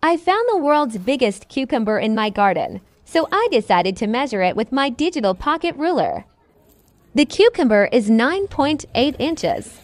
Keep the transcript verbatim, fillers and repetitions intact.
I found the world's biggest cucumber in my garden, so I decided to measure it with my digital pocket ruler. The cucumber is nine point eight inches.